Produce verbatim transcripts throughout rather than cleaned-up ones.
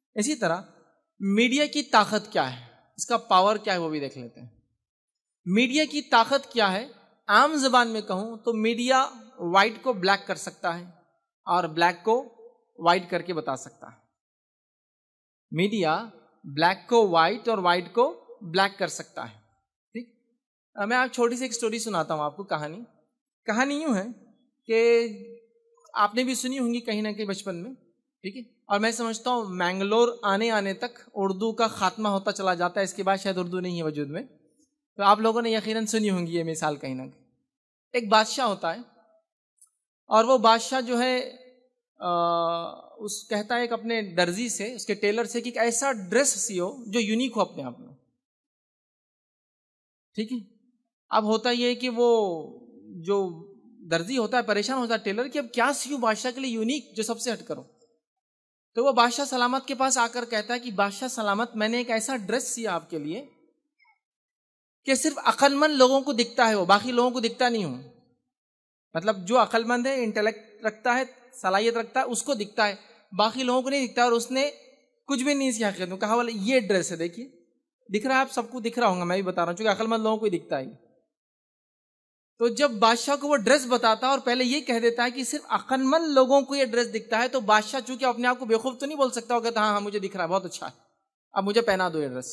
اسی طرح میڈیا کی طاقت کیا ہے، اس کا پاور کیا ہے، وہ بھی دیکھ لیتے ہیں۔ میڈیا کی طاقت کیا ہے؟ عام زبان میں کہوں تو میڈیا وائٹ کو بلیک کر سکتا ہے اور بلیک کو وائٹ کر کے بتا سکتا ہے۔ میڈیا بلیک کو وائٹ اور وائٹ کو بلیک کر سکتا ہے، ٹھیک۔ میں آپ چھوٹی سی ایک سٹوری سناتا ہوں آپ کو، کہانی کہانی یوں ہے کہ آپ نے بھی سنی ہوں گی کہیں نہ کہیں بچپن میں، ٹھیک ہے، اور میں سمجھتا ہوں مینگلور آنے آنے تک اردو کا خاتمہ ہوتا چلا جاتا ہے، اس کے بعد شاید اردو نہیں ہے وجود میں، تو آپ لوگوں نے یقیناً سنی ہوں گی یہ مثال کہیں نہ کہیں۔ ایک بادشاہ ہوتا ہے اور وہ بادشاہ جو ہے آ, اس کہتا ہے ایک اپنے درزی سے، اس کے ٹیلر سے، کہ ایک ایسا ڈریس سیو جو یونیک ہو اپنے آپ میں، ٹھیک ہے۔ اب ہوتا یہ ہے کہ وہ جو درزی ہوتا ہے پریشان ہوتا ہے ٹیلر کہ اب کیا سیو بادشاہ کے لیے یونیک جو سب سے ہٹ کرو۔ تو وہ بادشاہ سلامت کے پاس آ کر کہتا ہے کہ بادشاہ سلامت، میں نے ایک ایسا ڈریس سیا آپ کے لیے کہ صرف عقل مند لوگوں کو دکھتا ہے، وہ باقی لوگوں کو دکھتا نہیں ہوں، مطلب جو عقل مند ہے، انٹلیکٹ رکھتا ہے، صلاحیت رکھتا ہے، اس کو دکھتا ہے، باقی لوگوں کو نہیں دکھتا۔ اور اس نے کچھ بھی نہیں سیا، کہا بولے یہ ڈریس ہے، دیکھیے دکھ رہا ہے، آپ سب کو دکھ رہا ہوں گا، میں بھی بتا رہا ہوں، چونکہ عقل مند لوگوں کو ہی دکھتا ہے۔ تو جب بادشاہ کو وہ ڈریس بتاتا ہے اور پہلے یہ کہہ دیتا ہے کہ صرف عقل مند لوگوں کو یہ ڈریس دکھتا ہے، تو بادشاہ چونکہ اپنے آپ کو بیوقوف تو نہیں بول سکتا، وہ کہتا ہاں ہاں مجھے دکھ رہا ہے، بہت اچھا ہے، اب مجھے پہنا دو یہ ڈریس۔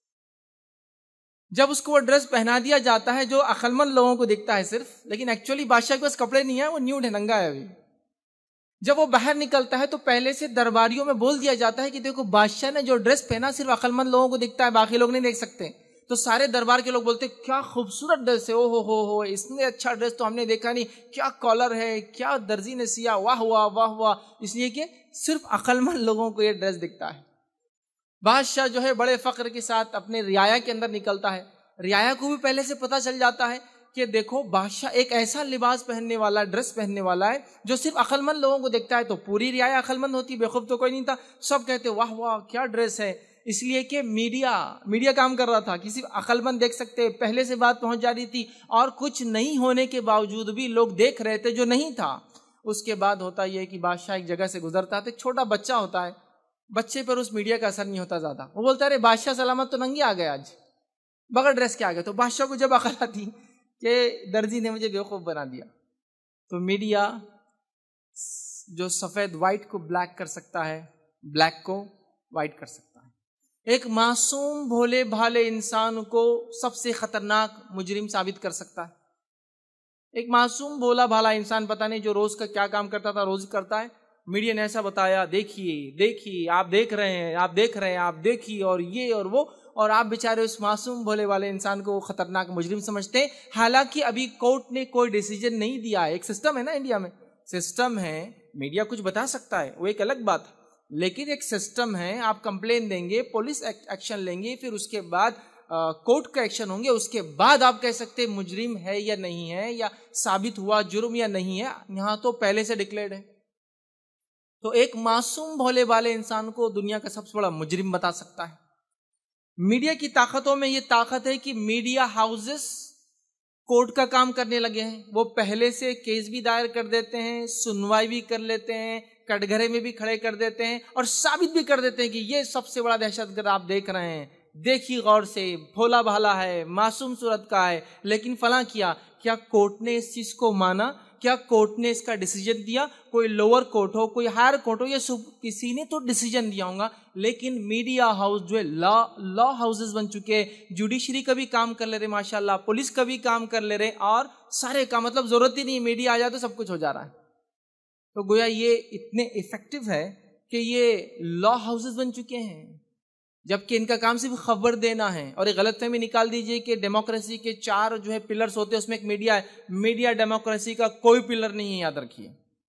جب اس کو وہ ڈریس پہنا دیا جاتا ہے جو عقل مند لوگوں کو دکھتا ہے صرف، لیکن ایکچولی بادشاہ کے پاس کپڑے نہیں ہیں، وہ نیوڈ ہے، ننگا ہے ابھی۔ جب وہ باہر نکلتا ہے تو پہلے سے درباریوں میں بول دیا جاتا ہے کہ دیکھو بادشاہ نے جو ڈریس پہنا صرف عقل مند لوگوں کو دکھتا ہے، باقی لوگ نہیں دیکھ سکتے۔ تو سارے دربار کے لوگ بولتے کیا خوبصورت ڈریس ہے، او ہو ہو ہو، اس نے اچھا ڈریس تو ہم نے دیکھا نہیں، کیا کالر ہے، کیا درزی نے سیا، واہ واہ واہ واہ، اس لیے کہ صرف عقل مند لوگوں کو یہ ڈریس دکھتا ہے۔ بادشاہ جو ہے بڑے فخر کے ساتھ اپنے رعایا کے اندر نکلتا ہے، رعایا کو بھی پہلے سے پتہ چل جاتا ہے کہ دیکھو بادشاہ ایک ایسا لباس پہننے والا، ڈریس پہننے والا ہے جو صرف عقل مند لوگوں کو دیکھتا ہے۔ تو پوری رعایا عقل مند ہوتی، بیوقوف تو کوئی نہیں تھا، سب کہتے واہ واہ کیا ڈریس ہے، اس لیے کہ میڈیا میڈیا کام کر رہا تھا کہ صرف عقل مند دیکھ سکتے، پہلے سے بات پہنچ جا رہی تھی، اور کچھ نہیں ہونے کے باوجود بھی لوگ دیکھ رہے تھے جو نہیں تھا۔ اس کے بعد ہوتا یہ کہ بادشاہ ایک جگہ سے گزرتا ہے، ایک چھوٹا بچہ ہوتا ہے، بچے پر اس میڈیا کا اثر نہیں ہوتا زیادہ، وہ بولتا ہے ارے بادشاہ سلامت تو ننگے آ گئے آج، بغیر ڈریس کے آ گئے۔ تو بادشاہ کو جب عقل آتی کہ درزی نے مجھے بیوقوف بنا دیا، تو میڈیا جو سفید وائٹ کو بلیک کر سکتا ہے، بلیک کو وائٹ کر سکتا ہے۔ ایک معصوم بھولے بھالے انسان کو سب سے خطرناک مجرم ثابت کر سکتا ہے۔ ایک معصوم بھولا بھالا انسان، پتہ نہیں جو روز کا کیا کام کرتا تھا روز کرتا ہے، میڈیا نے ایسا بتایا، دیکھیے دیکھیے آپ دیکھ رہے ہیں آپ دیکھ رہے ہیں آپ دیکھیے اور یہ اور وہ، اور آپ بیچارے اس معصوم بھولے والے انسان کو خطرناک مجرم سمجھتے ہیں، حالانکہ ابھی کورٹ نے کوئی ڈیسیجن نہیں دیا ہے۔ ایک سسٹم ہے نا انڈیا میں، سسٹم ہے، میڈیا کچھ بتا سکتا ہے وہ ایک الگ بات ہے، لیکن ایک سسٹم ہے، آپ کمپلین دیں گے، پولیس ایکشن لیں گے، پھر اس کے بعد کورٹ کا ایکشن ہوں گے، اس کے بعد آپ کہہ سکتے مجرم ہے یا نہیں ہے، یا ثابت ہوا جرم یا نہیں ہے، یہاں تو پہلے سے ڈکلیئرڈ ہے۔ تو ایک معصوم بھولے والے انسان کو دنیا کا سب سے بڑا مجرم بتا سکتا ہے۔ میڈیا کی طاقتوں میں یہ طاقت ہے کہ میڈیا ہاؤسز کورٹ کا کام کرنے لگے ہیں، وہ پہلے سے کیس بھی دائر کر دیتے ہیں، سنوائی بھی کر لیتے ہیں، کٹگھرے میں بھی کھڑے کر دیتے ہیں، اور ثابت بھی کر دیتے ہیں کہ یہ سب سے بڑا دہشت گرد آپ دیکھ رہے ہیں، دیکھی غور سے، بھولا بھالا ہے، معصوم صورت کا ہے، لیکن فلاں کیا کیا کورٹ نے اس چیز کو مانا؟ کیا کورٹ نے اس کا ڈیسیجن دیا؟ کوئی لوور کورٹ ہو، کوئی ہائر کورٹ ہو، یا کسی نے تو ڈیسیجن دیا ہوگا، لیکن میڈیا ہاؤس جو ہے لا لا ہاؤسز بن چکے، جوڈیشری کا بھی کام کر لے رہے ماشاءاللہ، پولیس کا بھی کام کر لے رہے، اور سارے کا مطلب ضرورت ہی نہیں، میڈیا آ جائے تو سب کچھ ہو جا رہا ہے۔ تو گویا یہ اتنے افیکٹو ہے کہ یہ لا ہاؤسز بن چکے ہیں، جبکہ ان کا کام صرف خبر دینا ہے۔ اور ایک غلط فہمی نکال دیجئے کہ ڈیموکریسی کے چار جو ہے پلرز ہوتے ہیں، اس میں ایک میڈیا ہے، میڈیا ڈیموکریسی کا کوئی پلر نہیں ہے، یاد رکھیے۔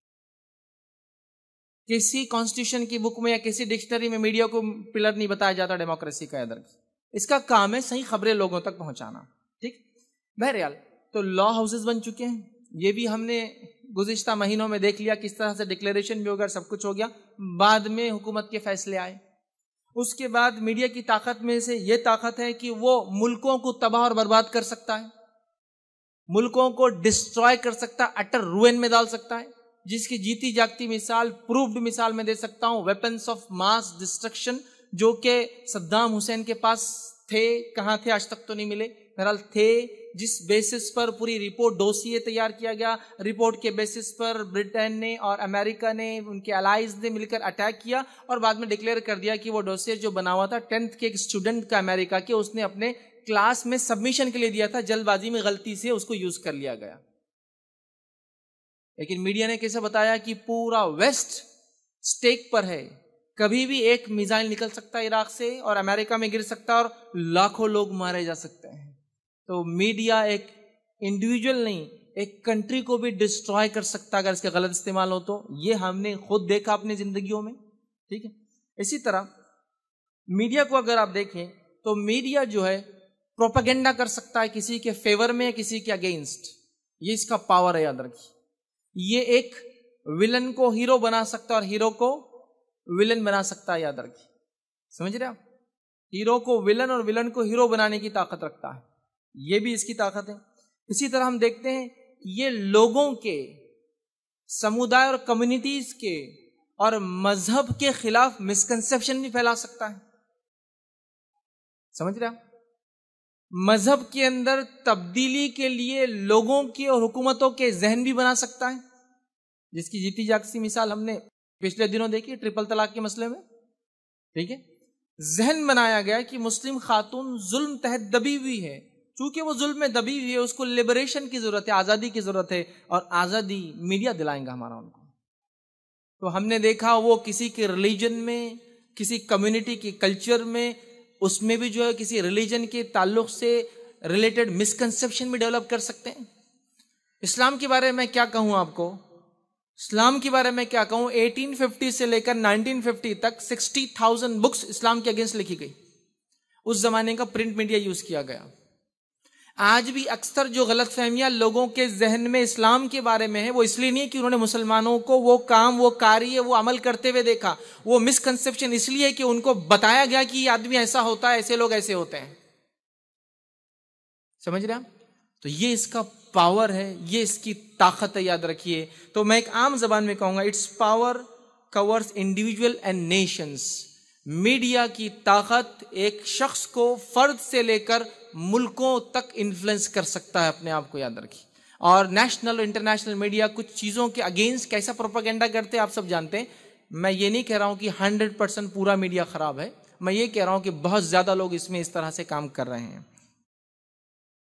کسی کانسٹیٹیوشن کی بک میں یا کسی ڈکشنری میں میڈیا کو پلر نہیں بتایا جاتا ڈیموکریسی کا، یاد رکھیے۔ اس کا کام ہے صحیح خبریں لوگوں تک پہنچانا، ٹھیک۔ بہرحال تو لا ہاؤسز بن چکے ہیں، یہ بھی ہم نے گزشتہ مہینوں میں دیکھ لیا کس طرح سے ڈکلیریشن بھی ہو گیا، سب کچھ ہو گیا، بعد میں حکومت کے فیصلے آئے۔ اس کے بعد میڈیا کی طاقت میں سے یہ طاقت ہے کہ وہ ملکوں کو تباہ اور برباد کر سکتا ہے، ملکوں کو ڈسٹرائے کر سکتا ہے، اٹر روئن میں ڈال سکتا ہے۔ جس کی جیتی جاگتی مثال، پروفڈ مثال میں دے سکتا ہوں، ویپنز آف ماس ڈسٹرکشن، جو کہ صدام حسین کے پاس تھے، کہاں تھے آج تک تو نہیں ملے، بہرحال تھے، جس بیسس پر پوری رپورٹ ڈوسیے تیار کیا گیا، رپورٹ کے بیسس پر برٹین نے اور امریکہ نے، ان کے الائز نے مل کر اٹیک کیا، اور بعد میں ڈکلیئر کر دیا کہ وہ ڈوسیے جو بنا ہوا تھا ٹینتھ کے ایک اسٹوڈنٹ کا امریکہ کے، اس نے اپنے کلاس میں سبمیشن کے لیے دیا تھا، جلد بازی میں غلطی سے اس کو یوز کر لیا گیا۔ لیکن میڈیا نے کیسے بتایا کہ پورا ویسٹ سٹیک پر ہے، کبھی بھی ایک میزائل نکل سکتا ہے عراق سے اور امریکہ میں گر سکتا ہے اور لاکھوں لوگ مارے جا سکتے ہیں۔ تو میڈیا ایک انڈیویجول نہیں، ایک کنٹری کو بھی ڈسٹرائے کر سکتا اگر اس کے غلط استعمال ہو تو، یہ ہم نے خود دیکھا اپنی زندگیوں میں، ٹھیک ہے۔ اسی طرح میڈیا کو اگر آپ دیکھیں تو میڈیا جو ہے پروپیگنڈا کر سکتا ہے کسی کے فیور میں، کسی کے اگینسٹ، یہ اس کا پاور ہے، یاد رکھیے۔ یہ ایک ولن کو ہیرو بنا سکتا ہے اور ہیرو کو ولن بنا سکتا ہے، یاد رکھیے، سمجھ رہے آپ؟ ہیرو کو ولن اور ولن کو ہیرو بنانے کی طاقت رکھتا ہے، یہ بھی اس کی طاقت ہے۔ اسی طرح ہم دیکھتے ہیں یہ لوگوں کے، سمودائے اور کمیونٹیز کے اور مذہب کے خلاف مسکنسیپشن بھی پھیلا سکتا ہے، سمجھ رہے آپ؟ مذہب کے اندر تبدیلی کے لیے لوگوں کے اور حکومتوں کے ذہن بھی بنا سکتا ہے، جس کی جیتی جاگتی مثال ہم نے پچھلے دنوں دیکھی ٹرپل طلاق کے مسئلے میں، ٹھیک ہے۔ ذہن بنایا گیا کہ مسلم خاتون ظلم تحت دبی ہوئی ہے، چونکہ وہ ظلم میں دبی ہوئی ہے، اس کو لبریشن کی ضرورت ہے، آزادی کی ضرورت ہے، اور آزادی میڈیا دلائیں گا ہمارا ان کو۔ تو ہم نے دیکھا وہ کسی کے ریلیجن میں، کسی کمیونٹی کے کلچر میں، اس میں بھی جو ہے کسی ریلیجن کے تعلق سے ریلیٹڈ مسکنسیپشن بھی ڈیولپ کر سکتے ہیں۔ اسلام کے بارے میں کیا کہوں آپ کو، اسلام کے بارے میں کیا کہوں، ایٹین ففٹی سے لے کر نائنٹین ففٹی تک سکسٹی تھاؤزینڈ بکس اسلام کے اگینسٹ لکھی گئی، اس زمانے کا پرنٹ میڈیا یوز کیا گیا۔ آج بھی اکثر جو غلط فہمیاں لوگوں کے ذہن میں اسلام کے بارے میں ہے، وہ اس لیے نہیں کہ انہوں نے مسلمانوں کو وہ کام، وہ کاری، وہ عمل کرتے ہوئے دیکھا، وہ مسکنسیپشن اس لیے کہ ان کو بتایا گیا کہ یہ آدمی ایسا ہوتا ہے، ایسے لوگ ایسے ہوتے ہیں، سمجھ رہے ہیں؟ تو یہ اس کا پاور ہے، یہ اس کی طاقت ہے، یاد رکھیے۔ تو میں ایک عام زبان میں کہوں گا، it's power covers individual and nations. Media کی طاقت ایک شخص کو فرد سے لے کر ملکوں تک انفلوئنس کر سکتا ہے، اپنے آپ کو یاد رکھیے۔ اور نیشنل اور انٹرنیشنل میڈیا کچھ چیزوں کے اگینسٹ کیسا پروپیگنڈا کرتے ہیں آپ سب جانتے ہیں۔ میں یہ نہیں کہہ رہا ہوں کہ ہنڈریڈ پرسینٹ پورا میڈیا خراب ہے، میں یہ کہہ رہا ہوں کہ بہت زیادہ لوگ اس میں اس طرح سے کام کر رہے ہیں۔